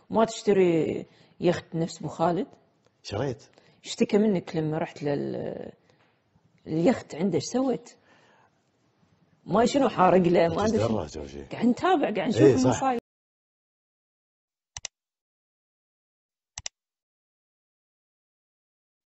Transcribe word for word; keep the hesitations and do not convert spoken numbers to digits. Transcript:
ما تشتري يخت نفس ابو خالد؟ شريت. اشتكى منك لما رحت لل اليخت عنده، ايش سويت؟ ما شنو حارق له ما ادري، قاعد نتابع قاعد نشوف ايه صح. المصايب.